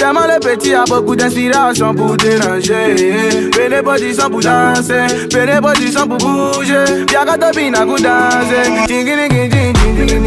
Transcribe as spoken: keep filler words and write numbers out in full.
Tellement le petit a beaucoup d'inspiration pour déranger. Fais les positions pour danser, fais les positions pour bouger. Y'a qu'à te bina pour danser. Ting ting ting ting ting ting.